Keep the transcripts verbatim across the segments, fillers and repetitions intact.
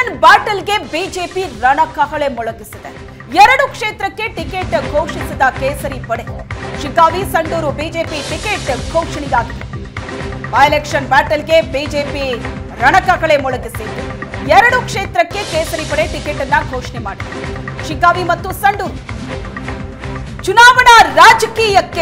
Election ಬ್ಯಾಟಲ್ಗೆ BJP ರಣಕಹಳೆ ಮೊಳಗಿಸಿದೆ. ಎರಡು ಕ್ಷೇತ್ರಕ್ಕೆ ಟಿಕೆಟ್ ಘೋಷಿಸಿದ ಕೇಸರಿ ಪಡೆ. ಶಿಗ್ಗಾವಿ ಸಂಡೂರು ಬಿಜೆಪಿ ಟಿಕೆಟ್ ಘೋಷಣೆಯಾಗಿದೆ. ಬೈ ಎಲೆಕ್ಷನ್ ಬ್ಯಾಟಲ್ಗೆ ಬಿಜೆಪಿ ರಣಕಹಳೆ ಮೊಳಗಿಸಿದ್ದು ಎರಡು ಕ್ಷೇತ್ರಕ್ಕೆ ಕೇಸರಿ ಪಡೆ ಟಿಕೆಟ್ ಅನ್ನ ಘೋಷಣೆ ಮಾಡಿದೆ. ಶಿಗ್ಗಾವಿ ಮತ್ತು ಸಂಡೂರು ಚುನಾವಣಾ ರಾಜಕೀಯಕ್ಕೆ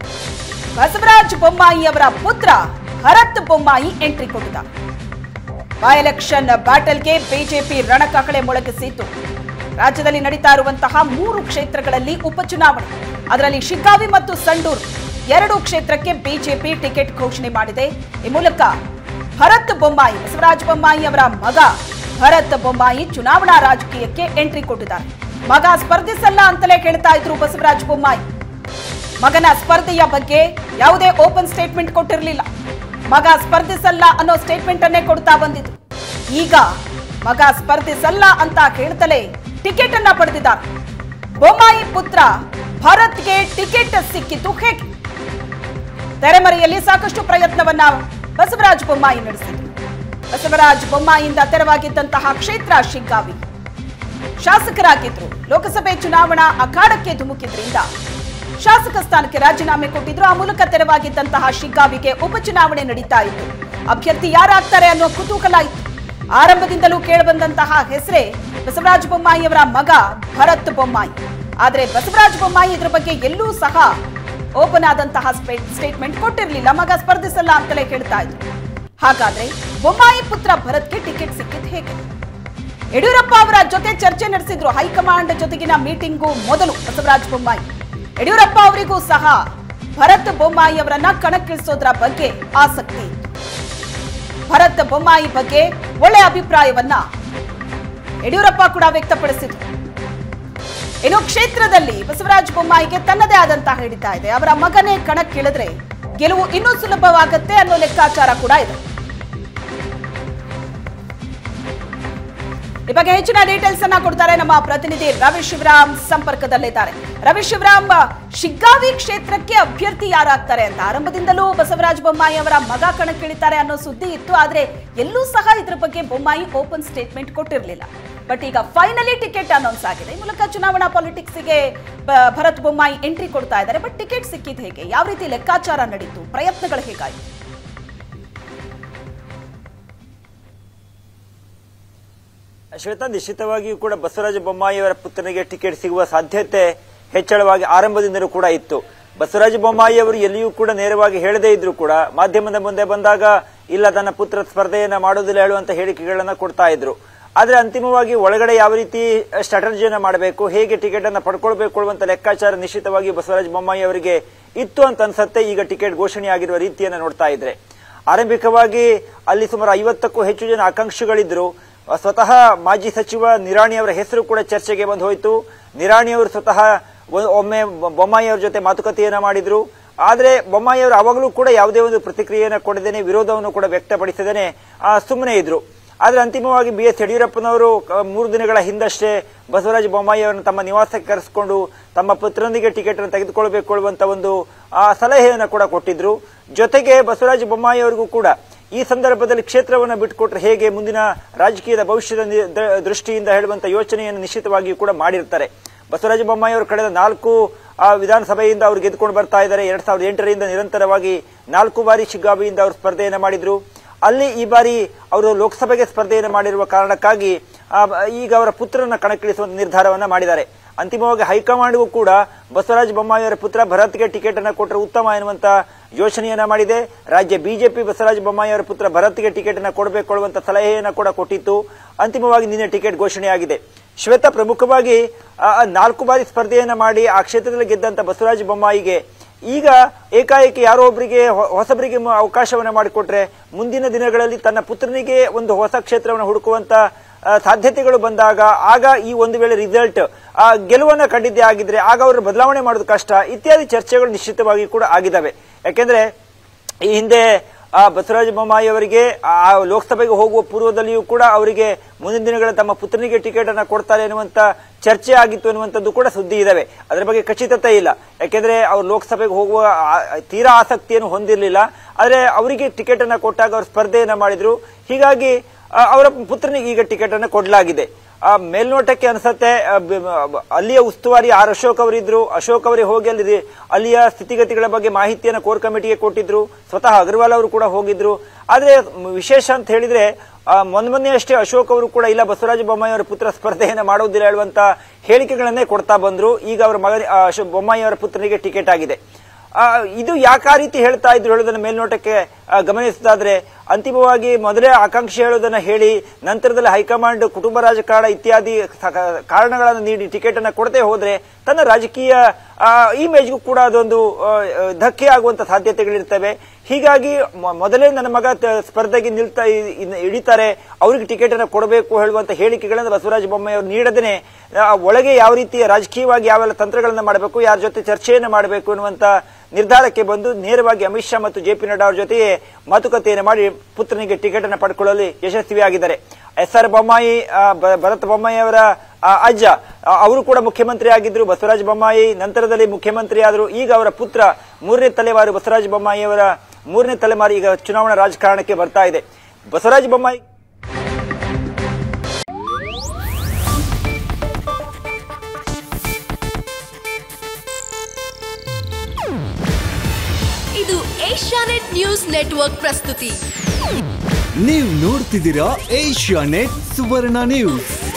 ಬಸವರಾಜ ಬೊಮ್ಮಾಯಿ ಅವರ ಪುತ್ರ ಭರತ್ ಬೊಮ್ಮಾಯಿ ಎಂಟ್ರಿ ಕೊಟ್ಟಿದ್ದಾರೆ. ಬೈ ಎಲೆಕ್ಷನ್ ಬ್ಯಾಟಲ್ಗೆ ಬಿಜೆಪಿ ರಣಕಹಳೆ ಮೊಳಗಿಸಿದ್ದು ರಾಜ್ಯದಲ್ಲಿ ನಡೀತಾ ಇರುವಂತಹ ಮೂರು ಕ್ಷೇತ್ರಗಳಲ್ಲಿ ಉಪಚುನಾವಣೆ, ಅದರಲ್ಲಿ ಶಿಗ್ಗಾವಿ ಮತ್ತು ಸಂಡೂರು ಎರಡು ಕ್ಷೇತ್ರಕ್ಕೆ ಬಿಜೆಪಿ ಟಿಕೆಟ್ ಘೋಷಣೆ ಮಾಡಿದೆ. ಈ ಮೂಲಕ ಭರತ್ ಬೊಮ್ಮಾಯಿ, ಬಸವರಾಜ ಬೊಮ್ಮಾಯಿ ಅವರ ಮಗ ಭರತ್ ಬೊಮ್ಮಾಯಿ ಚುನಾವಣಾ ರಾಜಕೀಯಕ್ಕೆ ಎಂಟ್ರಿ ಕೊಟ್ಟಿದ್ದಾರೆ. ಮಗ ಸ್ಪರ್ಧಿಸಲ್ಲ ಅಂತಲೇ ಹೇಳ್ತಾ ಇದ್ರು ಬಸವರಾಜ ಬೊಮ್ಮಾಯಿ. ಮಗನ ಸ್ಪರ್ಧೆಯ ಬಗ್ಗೆ ಯಾವುದೇ ಓಪನ್ ಸ್ಟೇಟ್ಮೆಂಟ್ ಕೊಟ್ಟಿರಲಿಲ್ಲ. ಮಗ ಸ್ಪರ್ಧಿಸಲ್ಲ ಅನ್ನೋ ಸ್ಟೇಟ್ಮೆಂಟ್ ಅನ್ನೇ ಕೊಡ್ತಾ ಬಂದಿದ್ರು. ಈಗ ಮಗ ಸ್ಪರ್ಧಿಸಲ್ಲ ಅಂತ ಹೇಳ್ತಲೇ ಟಿಕೆಟ್ ಅನ್ನ ಪಡೆದಿದ್ದಾರೆ. ಬೊಮ್ಮಾಯಿ ಪುತ್ರ ಭರತ್ಗೆ ಟಿಕೆಟ್ ಸಿಕ್ಕಿತು ಹೇಗೆ? ತೆರೆಮರೆಯಲ್ಲಿ ಸಾಕಷ್ಟು ಪ್ರಯತ್ನವನ್ನ ಬಸವರಾಜ ಬೊಮ್ಮಾಯಿ ನಡೆಸಿದರು. ಬಸವರಾಜ ಬೊಮ್ಮಾಯಿಯಿಂದ ತೆರವಾಗಿದ್ದಂತಹ ಕ್ಷೇತ್ರ ಶಿಗ್ಗಾವಿ. ಶಾಸಕರಾಗಿದ್ರು, ಲೋಕಸಭೆ ಚುನಾವಣಾ ಅಖಾಡಕ್ಕೆ ಧುಮುಕಿದ್ರಿಂದ ಶಾಸಕ ಸ್ಥಾನಕ್ಕೆ ರಾಜೀನಾಮೆ ಕೊಟ್ಟಿದ್ರು. ಆ ಮೂಲಕ ತೆರವಾಗಿದ್ದಂತಹ ಶಿಗ್ಗಾವಿಗೆ ಉಪಚುನಾವಣೆ ನಡೀತಾ ಇತ್ತು. ಅಭ್ಯರ್ಥಿ ಯಾರಾಗ್ತಾರೆ ಅನ್ನೋ ಕುತೂಹಲ ಇತ್ತು. ಆರಂಭದಿಂದಲೂ ಕೇಳಿಬಂದಂತಹ ಹೆಸರೇ ಬಸವರಾಜ ಬೊಮ್ಮಾಯಿ ಅವರ ಮಗ ಭರತ್ ಬೊಮ್ಮಾಯಿ. ಆದರೆ ಬಸವರಾಜ ಬೊಮ್ಮಾಯಿ ಇದ್ರ ಬಗ್ಗೆ ಎಲ್ಲೂ ಸಹ ಓಪನ್ ಆದಂತಹ ಸ್ಟೇಟ್ಮೆಂಟ್ ಕೊಟ್ಟಿರಲಿಲ್ಲ. ಮಗ ಸ್ಪರ್ಧಿಸಲ್ಲ ಅಂತಲೇ ಹೇಳ್ತಾ ಇದ್ರು. ಹಾಗಾದ್ರೆ ಬೊಮ್ಮಾಯಿ ಪುತ್ರ ಭರತ್ಗೆ ಟಿಕೆಟ್ ಸಿಕ್ಕಿದ್ ಹೇಗೆ? ಯಡಿಯೂರಪ್ಪ ಅವರ ಜೊತೆ ಚರ್ಚೆ ನಡೆಸಿದ್ರು. ಹೈಕಮಾಂಡ್ ಜೊತೆಗಿನ ಮೀಟಿಂಗು ಮೊದಲು ಬಸವರಾಜ ಬೊಮ್ಮಾಯಿ ಯಡಿಯೂರಪ್ಪ ಅವರಿಗೂ ಸಹ ಭರತ್ ಬೊಮ್ಮಾಯಿ ಅವರನ್ನ ಕಣಕ್ಕಿಳಿಸೋದ್ರ ಬಗ್ಗೆ ಆಸಕ್ತಿ ಇತ್ತು. ಭರತ್ ಬೊಮ್ಮಾಯಿ ಬಗ್ಗೆ ಒಳ್ಳೆ ಅಭಿಪ್ರಾಯವನ್ನ ಯಡಿಯೂರಪ್ಪ ಕೂಡ ವ್ಯಕ್ತಪಡಿಸಿದ್ರು. ಇನ್ನು ಕ್ಷೇತ್ರದಲ್ಲಿ ಬಸವರಾಜ ಬೊಮ್ಮಾಯಿಗೆ ತನ್ನದೇ ಆದಂತಹ ಹಿಡಿತಾ ಇದೆ. ಅವರ ಮಗನೇ ಕಣಕ್ಕಿಳಿದ್ರೆ ಗೆಲುವು ಇನ್ನೂ ಸುಲಭವಾಗುತ್ತೆ ಅನ್ನೋ ಲೆಕ್ಕಾಚಾರ ಕೂಡ ಇದೆ. ಈ ಬಗ್ಗೆ ಹೆಚ್ಚಿನ ಡೀಟೇಲ್ಸ್ ಅನ್ನ ಕೊಡ್ತಾರೆ ನಮ್ಮ ಪ್ರತಿನಿಧಿ ರವಿ ಶಿವರಾಮ್ ಸಂಪರ್ಕದಲ್ಲಿದ್ದಾರೆ. ರವಿ ಶಿವರಾಮ್, ಶಿಗ್ಗಾವಿ ಕ್ಷೇತ್ರಕ್ಕೆ ಅಭ್ಯರ್ಥಿ ಯಾರಾಗ್ತಾರೆ ಅಂತ ಆರಂಭದಿಂದಲೂ ಬಸವರಾಜ ಬೊಮ್ಮಾಯಿ ಅವರ ಮಗ ಕಣಕ್ಕಿಳಿತಾರೆ ಅನ್ನೋ ಸುದ್ದಿ ಇತ್ತು. ಆದ್ರೆ ಎಲ್ಲೂ ಸಹ ಇದ್ರ ಬಗ್ಗೆ ಬೊಮ್ಮಾಯಿ ಓಪನ್ ಸ್ಟೇಟ್ಮೆಂಟ್ ಕೊಟ್ಟಿರಲಿಲ್ಲ. ಬಟ್ ಈಗ ಫೈನಲಿ ಟಿಕೆಟ್ ಅನೌನ್ಸ್ ಆಗಿದೆ. ಈ ಮೂಲಕ ಚುನಾವಣಾ ಪಾಲಿಟಿಕ್ಸ್ಗೆ ಭರತ್ ಬೊಮ್ಮಾಯಿ ಎಂಟ್ರಿ ಕೊಡ್ತಾ ಇದ್ದಾರೆ. ಬಟ್ ಟಿಕೆಟ್ ಸಿಕ್ಕಿದ್ ಹೇಗೆ? ಯಾವ ರೀತಿ ಲೆಕ್ಕಾಚಾರ ನಡೀತು? ಪ್ರಯತ್ನಗಳು ಹೇಗಾಯಿತು? ಶ್ವೇತಾ, ನಿಶ್ಚಿತವಾಗಿಯೂ ಕೂಡ ಬಸವರಾಜ ಬೊಮ್ಮಾಯಿ ಅವರ ಪುತ್ರನಿಗೆ ಟಿಕೆಟ್ ಸಿಗುವ ಸಾಧ್ಯತೆ ಹೆಚ್ಚಳವಾಗಿ ಆರಂಭದಿಂದಲೂ ಕೂಡ ಇತ್ತು. ಬಸವರಾಜ ಬೊಮ್ಮಾಯಿ ಅವರು ಎಲ್ಲಿಯೂ ಕೂಡ ನೇರವಾಗಿ ಹೇಳದೇ ಇದ್ರು ಕೂಡ ಮಾಧ್ಯಮದ ಮುಂದೆ ಬಂದಾಗ ಇಲ್ಲ ತನ್ನ ಪುತ್ರ ಸ್ಪರ್ಧೆಯನ್ನ ಮಾಡೋದಿಲ್ಲ ಹೇಳುವಂತ ಹೇಳಿಕೆಗಳನ್ನ ಕೊಡ್ತಾ ಇದ್ರು. ಆದ್ರೆ ಅಂತಿಮವಾಗಿ ಒಳಗಡೆ ಯಾವ ರೀತಿ ಸ್ಟ್ರಾಟಜಿಯನ್ನ ಮಾಡಬೇಕು, ಹೇಗೆ ಟಿಕೆಟ್ ಅನ್ನ ಪಡ್ಕೊಳ್ಬೇಕು ಅನ್ನುವಂತ ಲೆಕ್ಕಾಚಾರ ನಿಶ್ಚಿತವಾಗಿ ಬಸವರಾಜ ಬೊಮ್ಮಾಯಿ ಅವರಿಗೆ ಇತ್ತು ಅಂತ ಅನ್ಸತ್ತೆ. ಈಗ ಟಿಕೆಟ್ ಘೋಷಣೆ ಆಗಿರುವ ರೀತಿಯನ್ನ ನೋಡ್ತಾ ಇದ್ರೆ ಆರಂಭಿಕವಾಗಿ ಅಲ್ಲಿ ಸುಮಾರು ಐವತ್ತಕ್ಕೂ ಹೆಚ್ಚು ಜನ ಆಕಾಂಕ್ಷಿಗಳಿದ್ರು. ಸ್ವತಃ ಮಾಜಿ ಸಚಿವ ನಿರಾಣಿ ಅವರ ಹೆಸರು ಕೂಡ ಚರ್ಚೆಗೆ ಬಂದು ಹೋಯಿತು. ನಿರಾಣಿ ಅವರು ಸ್ವತಃ ಒಮ್ಮೆ ಬೊಮ್ಮಾಯಿ ಅವರ ಜೊತೆ ಮಾತುಕತೆಯನ್ನ ಮಾಡಿದ್ರು. ಆದ್ರೆ ಬೊಮ್ಮಾಯಿ ಅವರು ಅವಾಗಲೂ ಕೂಡ ಯಾವುದೇ ಒಂದು ಪ್ರತಿಕ್ರಿಯೆಯನ್ನ ಕೊಡದೇನೆ, ವಿರೋಧವನ್ನು ಕೂಡ ವ್ಯಕ್ತಪಡಿಸದೇನೆ ಸುಮ್ಮನೆ ಇದ್ರು. ಆದ್ರೆ ಅಂತಿಮವಾಗಿ ಬಿ ಎಸ್ ಯಡಿಯೂರಪ್ಪನವರು ಮೂರು ದಿನಗಳ ಹಿಂದಷ್ಟೇ ಬಸವರಾಜ ಬೊಮ್ಮಾಯಿ ಅವರನ್ನು ತಮ್ಮ ನಿವಾಸಕ್ಕೆ ಕರೆಸಿಕೊಂಡು ತಮ್ಮ ಪುತ್ರನಿಗೆ ಟಿಕೆಟ್ ಅನ್ನು ತೆಗೆದುಕೊಳ್ಬೇಕು ಅನ್ನುವಂತ ಒಂದು ಸಲಹೆಯನ್ನು ಕೂಡ ಕೊಟ್ಟಿದ್ರು. ಜೊತೆಗೆ ಬಸವರಾಜ ಬೊಮ್ಮಾಯಿ ಅವರಿಗೂ ಕೂಡ ಈ ಸಂದರ್ಭದಲ್ಲಿ ಕ್ಷೇತ್ರವನ್ನು ಬಿಟ್ಟುಕೊಟ್ರೆ ಹೇಗೆ ಮುಂದಿನ ರಾಜಕೀಯದ ಭವಿಷ್ಯದ ದೃಷ್ಟಿಯಿಂದ ಹೇಳುವಂತ ಯೋಚನೆಯನ್ನು ನಿಶ್ಚಿತವಾಗಿಯೂ ಕೂಡ ಮಾಡಿರ್ತಾರೆ. ಬಸವರಾಜ ಬೊಮ್ಮಾಯಿ ಅವರು ಕಳೆದ ನಾಲ್ಕು ವಿಧಾನಸಭೆಯಿಂದ ಅವರು ಗೆದ್ದುಕೊಂಡು ಬರ್ತಾ ಇದ್ದಾರೆ. ಎರಡ್ ಸಾವಿರದ ಎಂಟರಿಂದ ನಿರಂತರವಾಗಿ ನಾಲ್ಕು ಬಾರಿ ಶಿಗ್ಗಾವಿಯಿಂದ ಅವರು ಸ್ಪರ್ಧೆಯನ್ನು ಮಾಡಿದ್ರು. ಅಲ್ಲಿ ಈ ಬಾರಿ ಅವರು ಲೋಕಸಭೆಗೆ ಸ್ಪರ್ಧೆಯನ್ನು ಮಾಡಿರುವ ಕಾರಣಕ್ಕಾಗಿ ಈಗ ಅವರ ಪುತ್ರರನ್ನ ಕಣಕ್ಕಿಳಿಸುವಂತ ನಿರ್ಧಾರವನ್ನ ಮಾಡಿದ್ದಾರೆ. ಅಂತಿಮವಾಗಿ ಹೈಕಮಾಂಡ್ಗೂ ಕೂಡ ಬಸವರಾಜ ಬೊಮ್ಮಾಯಿ ಅವರ ಪುತ್ರ ಭರತ್ಗೆ ಟಿಕೆಟ್ ಅನ್ನು ಕೊಟ್ಟರೆ ಉತ್ತಮ ಎನ್ನುವಂತ ಯೋಚನೆಯನ್ನ ಮಾಡಿದೆ. ರಾಜ್ಯ ಬಿಜೆಪಿ ಬಸವರಾಜ ಬೊಮ್ಮಾಯಿ ಅವರ ಪುತ್ರ ಭರತ್ಗೆ ಟಿಕೆಟ್ ಅನ್ನು ಕೊಡಬೇಕು ಅನ್ನುವಂತ ಸಲಹೆಯನ್ನ ಕೂಡ ಕೊಟ್ಟಿತ್ತು. ಅಂತಿಮವಾಗಿ ನಿನ್ನೆ ಟಿಕೆಟ್ ಘೋಷಣೆಯಾಗಿದೆ. ಶ್ವೇತಾ, ಪ್ರಮುಖವಾಗಿ ನಾಲ್ಕು ಬಾರಿ ಸ್ಪರ್ಧೆಯನ್ನ ಮಾಡಿ ಆ ಕ್ಷೇತ್ರದಲ್ಲಿ ಗೆದ್ದಂತ ಬಸವರಾಜ ಬೊಮ್ಮಾಯಿಗೆ ಈಗ ಏಕಾಏಕಿ ಯಾರೋ ಒಬ್ಬರಿಗೆ ಹೊಸಬರಿಗೆ ಅವಕಾಶವನ್ನ ಮಾಡಿಕೊಟ್ರೆ ಮುಂದಿನ ದಿನಗಳಲ್ಲಿ ತನ್ನ ಪುತ್ರನಿಗೆ ಒಂದು ಹೊಸ ಕ್ಷೇತ್ರವನ್ನು ಹುಡುಕುವಂತ ಸಾಧ್ಯತೆಗಳು ಬಂದಾಗ ಆಗ ಈ ಒಂದು ವೇಳೆ ರಿಸಲ್ಟ್ ಗೆಲುವನ್ನ ಕಂಡಿದ್ದೇ ಆಗಿದ್ರೆ ಆಗ ಅವರು ಬದಲಾವಣೆ ಮಾಡೋದು ಕಷ್ಟ ಇತ್ಯಾದಿ ಚರ್ಚೆಗಳು ನಿಶ್ಚಿತವಾಗಿ ಕೂಡ ಆಗಿದ್ದಾವೆ. ಯಾಕೆಂದ್ರೆ ಈ ಹಿಂದೆ ಬಸವರಾಜ ಬೊಮ್ಮಾಯಿ ಅವರಿಗೆ ಆ ಲೋಕಸಭೆಗೆ ಹೋಗುವ ಪೂರ್ವದಲ್ಲಿಯೂ ಕೂಡ ಅವರಿಗೆ ಮುಂದಿನ ದಿನಗಳ ತಮ್ಮ ಪುತ್ರನಿಗೆ ಟಿಕೆಟ್ ಅನ್ನ ಕೊಡ್ತಾರೆ ಅನ್ನುವಂತ ಚರ್ಚೆ ಆಗಿತ್ತು ಅನ್ನುವಂಥದ್ದು ಕೂಡ ಸುದ್ದಿ ಇದಾವೆ. ಅದರ ಬಗ್ಗೆ ಖಚಿತತೆ ಇಲ್ಲ. ಯಾಕೆಂದ್ರೆ ಅವರು ಲೋಕಸಭೆಗೆ ಹೋಗುವ ತೀರಾ ಆಸಕ್ತಿಯನ್ನು ಹೊಂದಿರಲಿಲ್ಲ. ಆದ್ರೆ ಅವರಿಗೆ ಟಿಕೆಟ್ ಅನ್ನ ಕೊಟ್ಟಾಗ ಅವರು ಸ್ಪರ್ಧೆಯನ್ನ ಮಾಡಿದ್ರು. ಹೀಗಾಗಿ ಅವರ ಪುತ್ರನಿಗೆ ಈಗ ಟಿಕೆಟ್ ಅನ್ನು ಕೊಡಲಾಗಿದೆ. ಆ ಮೇಲ್ನೋಟಕ್ಕೆ ಅನ್ಸತ್ತೆ ಅಲ್ಲಿಯ ಉಸ್ತುವಾರಿ ಆರ್ ಅಶೋಕ್ ಅವರಿದ್ರು. ಅಶೋಕ್ ಅವರೇ ಹೋಗಿ ಅಲ್ಲಿ ಅಲ್ಲಿಯ ಸ್ಥಿತಿಗತಿಗಳ ಬಗ್ಗೆ ಮಾಹಿತಿಯನ್ನು ಕೋರ್ ಕಮಿಟಿಗೆ ಕೊಟ್ಟಿದ್ರು. ಸ್ವತಃ ಅಗರ್ವಾಲ್ ಅವರು ಕೂಡ ಹೋಗಿದ್ರು. ಆದ್ರೆ ವಿಶೇಷ ಅಂತ ಹೇಳಿದ್ರೆ ಮೊನ್ನೆ ಮೊನ್ನೆ ಅಷ್ಟೇ ಅಶೋಕ್ ಅವರು ಕೂಡ ಇಲ್ಲ ಬಸವರಾಜ ಬೊಮ್ಮಾಯಿ ಅವರ ಪುತ್ರ ಸ್ಪರ್ಧೆಯನ್ನು ಮಾಡೋದಿಲ್ಲ ಹೇಳುವಂತ ಹೇಳಿಕೆಗಳನ್ನೇ ಕೊಡ್ತಾ ಬಂದ್ರು. ಈಗ ಅವರ ಮಗ ಅಶೋಕ್ ಬೊಮ್ಮಾಯಿ ಅವರ ಪುತ್ರನಿಗೆ ಟಿಕೆಟ್ ಆಗಿದೆ. ಇದು ಯಾಕೆ ಆ ರೀತಿ ಹೇಳ್ತಾ ಇದ್ರು ಹೇಳೋದನ್ನ ಮೇಲ್ನೋಟಕ್ಕೆ ಗಮನಿಸೋದಾದ್ರೆ ಅಂತಿಮವಾಗಿ ಮೊದಲೇ ಆಕಾಂಕ್ಷೆ ಹೇಳೋದನ್ನ ಹೇಳಿ ನಂತರದಲ್ಲಿ ಹೈಕಮಾಂಡ್ ಕುಟುಂಬ ರಾಜಕಾರಣ ಇತ್ಯಾದಿ ಕಾರಣಗಳನ್ನು ನೀಡಿ ಟಿಕೆಟ್ ಅನ್ನ ಕೊಡದೆ ಹೋದ್ರೆ ತನ್ನ ರಾಜಕೀಯ ಇಮೇಜ್ಗೂ ಕೂಡ ಅದೊಂದು ಧಕ್ಕೆ ಆಗುವಂತ ಸಾಧ್ಯತೆಗಳಿರ್ತವೆ. ಹೀಗಾಗಿ ಮೊದಲೇ ನನ್ನ ಮಗ ಸ್ಪರ್ಧೆಗೆ ನಿಲ್ತಾ ಹಿಡಿತಾರೆ, ಅವ್ರಿಗೆ ಟಿಕೆಟ್ ಅನ್ನು ಕೊಡಬೇಕು ಹೇಳುವಂತ ಹೇಳಿಕೆಗಳನ್ನು ಬಸವರಾಜ ಬೊಮ್ಮಾಯಿ ಅವರು ನೀಡದೇನೆ ಒಳಗೆ ಯಾವ ರೀತಿಯ ರಾಜಕೀಯವಾಗಿ ಯಾವೆಲ್ಲ ತಂತ್ರಗಳನ್ನ ಮಾಡಬೇಕು, ಯಾರ ಜೊತೆ ಚರ್ಚೆಯನ್ನು ಮಾಡಬೇಕು ಅನ್ನುವಂತ ನಿರ್ಧಾರಕ್ಕೆ ಬಂದು ನೇರವಾಗಿ ಅಮಿತ್ ಶಾ ಮತ್ತು ಜೆ ಪಿ ನಡ್ಡಾ ಅವರ ಜೊತೆಗೆ ಮಾತುಕತೆಯನ್ನು ಮಾಡಿ ಪುತ್ರನಿಗೆ ಟಿಕೆಟ್ ಅನ್ನು ಪಡ್ಕೊಳ್ಳಲು ಯಶಸ್ವಿಯಾಗಿದ್ದಾರೆ. ಎಸ್ ಆರ್ ಬೊಮ್ಮಾಯಿ, ಭರತ್ ಬೊಮ್ಮಾಯಿ ಅವರ ಅಜ್ಜ ಅವರು ಕೂಡ ಮುಖ್ಯಮಂತ್ರಿ ಆಗಿದ್ರು. ಬಸವರಾಜ ಬೊಮ್ಮಾಯಿ ನಂತರದಲ್ಲಿ ಮುಖ್ಯಮಂತ್ರಿ ಆದರು. ಈಗ ಅವರ ಪುತ್ರ ಮೂರನೇ ತಲೆಮಾರು ಬಸವರಾಜ ಬೊಮ್ಮಾಯಿ ಅವರ ಮೂರನೇ ತಲೆಮಾರು ಈಗ ಚುನಾವಣಾ ರಾಜಕಾರಣಕ್ಕೆ ಬರ್ತಾ ಇದೆ. ಬಸವರಾಜ ಬೊಮ್ಮಾಯಿ ಇದು ಏಷ್ಯಾನೆಟ್ ನ್ಯೂಸ್ ನೆಟ್ವರ್ಕ್ ಪ್ರಸ್ತುತಿ. ನೀವು ನೋಡ್ತಿದ್ದೀರಾ ಏಷ್ಯಾನೆಟ್ ಸುವರ್ಣ ನ್ಯೂಸ್.